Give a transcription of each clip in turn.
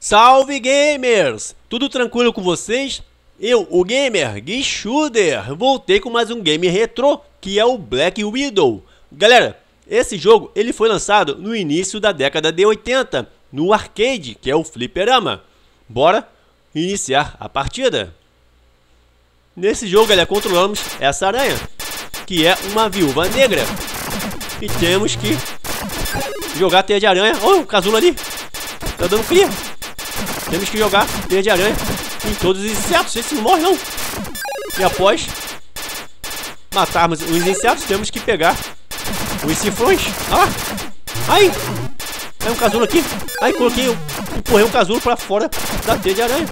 Salve gamers! Tudo tranquilo com vocês? Eu, o gamer Guichuder, voltei com mais um game retrô, que é o Black Widow. Galera, esse jogo ele foi lançado no início da década de 80, no arcade, que é o fliperama. Bora iniciar a partida. Nesse jogo, galera, controlamos essa aranha, que é uma viúva negra. E temos que jogar teia de aranha. Oh, o casulo ali tá dando cria. Temos que jogar teia de aranha em todos os insetos. Esse não morre não. E após matarmos os insetos, temos que pegar os cifrões. Ah! Ai! Tem um casulo aqui. Ai, empurrei o casulo pra fora da teia de aranha.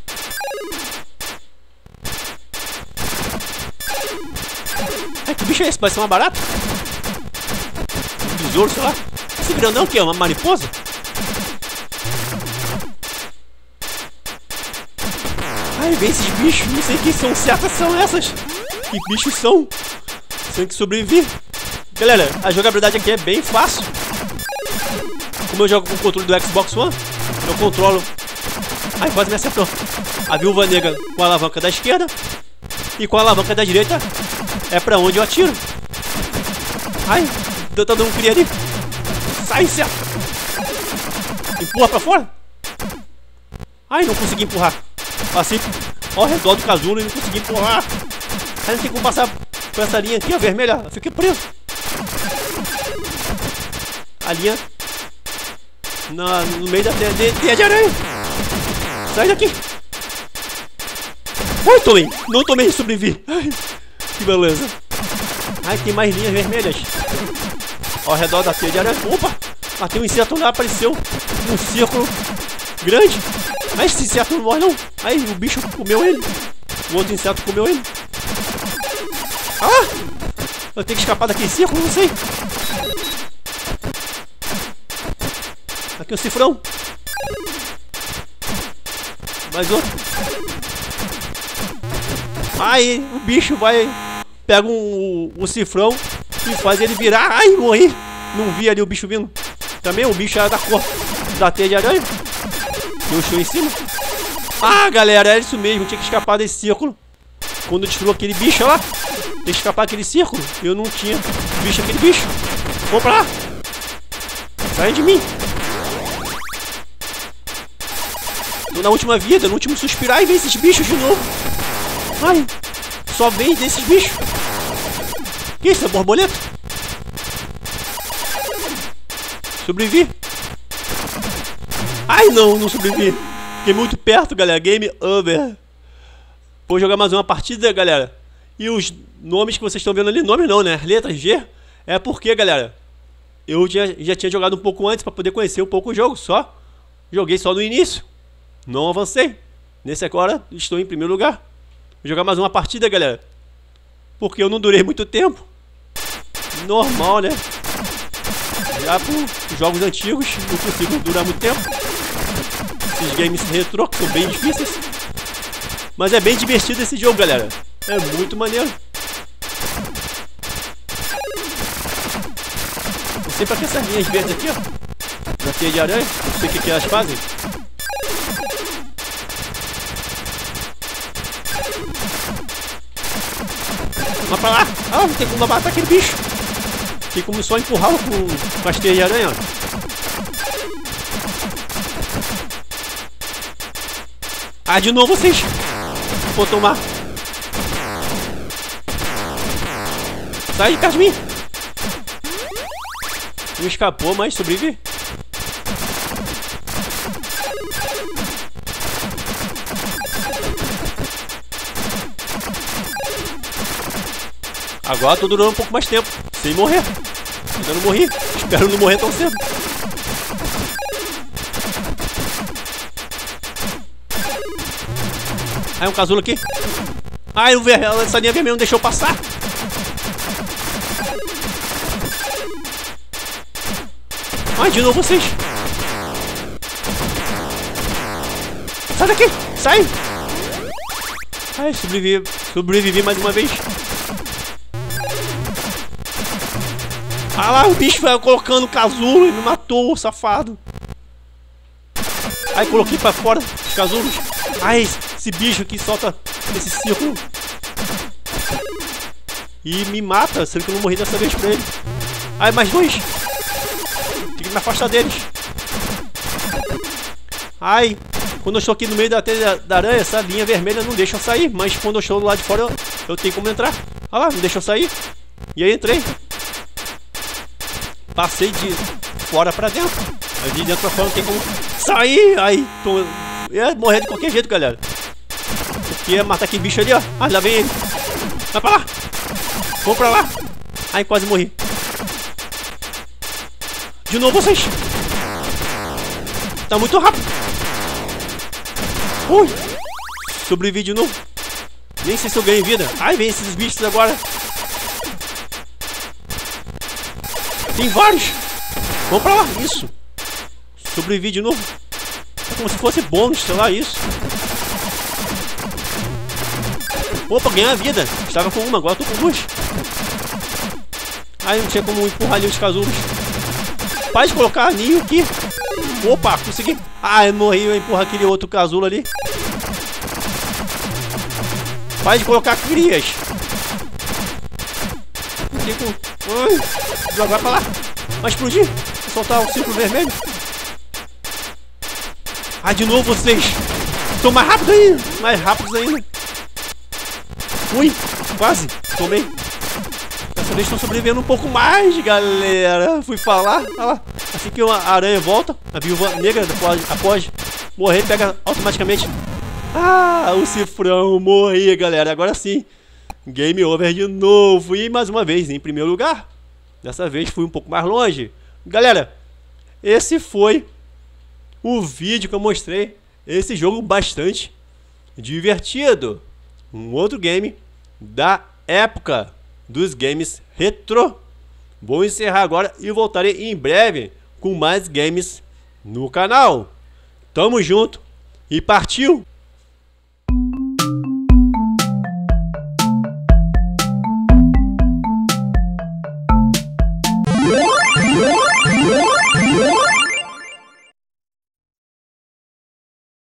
Ai, que bicho é esse? Parece uma barata? Um besouro, sei lá. Esse grandão que é uma mariposa? Ai, vem esses bichos. Não sei que são certas são essas. Que bichos são? Tem que sobreviver. Galera, a jogabilidade aqui é bem fácil. Como eu jogo com o controle do Xbox One, eu controlo. Ai, quase me acertou. A viúva negra com a alavanca da esquerda. E com a alavanca da direita é pra onde eu atiro. Ai, tá dando um cria ali. Sai, inseto. Empurra pra fora. Ai, não consegui empurrar. Passei ao redor do casulo e não consegui empurrar. Ai, não tem como passar por essa linha aqui, a vermelha. Eu fiquei preso. A linha no meio da teia de aranha. Sai daqui. Ai, tomei. Não tomei, sobrevivi. Ai, que beleza. Ai, tem mais linhas vermelhas ao redor da teia de aranha. Opa, tem um inseto lá, apareceu um círculo grande. Mas esse inseto não morre não. Ai, o bicho comeu ele. O outro inseto comeu ele. Ah! Eu tenho que escapar daquele círculo, não sei. Aqui é o cifrão. Mais outro. Aí o bicho vai, pega o cifrão e faz ele virar. Ai, morri. Não vi ali o bicho vindo. Também o bicho era da cor da teia de aranha. Eu estou em cima. Ah, galera, é isso mesmo. Tinha que escapar desse círculo. Quando destruiu aquele bicho lá, tem que escapar daquele círculo. Eu não tinha visto aquele bicho. Vamos pra lá. Sai de mim. Tô na última vida, no último suspirar. E vem esses bichos de novo. Ai, só vem desses bichos. Que isso? É borboleta? Sobrevivi. Ai, não sobrevivi. Fiquei muito perto, galera. Game over. Vou jogar mais uma partida, galera. E os nomes que vocês estão vendo ali, nome não, né? Letra G. É porque, galera, eu já tinha jogado um pouco antes para poder conhecer um pouco o jogo. Joguei só no início. Não avancei. Nesse agora, estou em primeiro lugar. Vou jogar mais uma partida, galera. Porque eu não durei muito tempo. Normal, né? Já por jogos antigos, não consigo durar muito tempo. Esses games retrô que são bem difíceis. Mas é bem divertido esse jogo, galera. É muito maneiro. Não sei pra que essas linhas verdes aqui, ó. Na teia de aranha. Não sei o que elas fazem. Vamos pra lá. Ah, não tem como matar aquele bicho. Tem como só empurrá-lo com as teias de aranha, ó. Ah, de novo vocês. Vou tomar. Sai de perto de mim. Não escapou, mas sobrevive. Agora tô durando um pouco mais tempo, sem morrer. Ainda não morri. Espero não morrer tão cedo. Ai, um casulo aqui. Ai, essa linha vermelha não deixou passar. Ai, de novo vocês. Sai daqui. Sai. Ai, sobrevivi mais uma vez. Ah lá, o bicho vai colocando o casulo e me matou, safado. Ai, coloquei pra fora os casulos. Ai, esse bicho que solta esse círculo. E me mata, sendo que eu não morri dessa vez pra ele. Ai, mais dois. Tem que me afastar deles. Ai, quando eu estou aqui no meio da teia da aranha, essa linha vermelha não deixa eu sair. Mas quando eu estou do lado de fora, eu tenho como entrar. Olha lá, não deixa eu sair. E aí entrei. Passei de fora pra dentro. Aí de dentro pra fora não tem como sair. Ai, ia morrer de qualquer jeito, galera. Porque ia matar aquele bicho ali, ó. Ah, lá vem ele. Vai pra lá. Vamos pra lá. Ai, quase morri. De novo vocês. Tá muito rápido. Ui. Sobrevivi de novo. Nem sei se eu ganhei vida. Ai, vem esses bichos agora. Tem vários. Vamos pra lá. Isso. Sobrevivi de novo. É como se fosse bônus, sei lá, isso. Opa, ganhei a vida. Estava com uma, agora tô com duas. Ai, não tinha como empurrar ali os casulos. Para de colocar ninho aqui. Opa, consegui. Ah, eu morri, eu empurrar aquele outro casulo ali. Para de colocar crias. Ai, jogar pra lá. Vai explodir. Vou soltar o círculo vermelho. Ah, de novo vocês. Estão mais rápidos ainda. Mais rápidos ainda. Ui, quase. Tomei. Dessa vez estão sobrevivendo um pouco mais, galera. Fui falar. Olha lá. Assim que a aranha volta, a viúva negra após morrer, pega automaticamente. Ah, o cifrão. Morri, galera. Agora sim. Game over de novo. E mais uma vez em primeiro lugar. Dessa vez fui um pouco mais longe. Galera, esse foi o vídeo que eu mostrei. Esse jogo bastante divertido. Um outro game da época dos games retrô. Vou encerrar agora e voltarei em breve com mais games no canal. Tamo junto e partiu!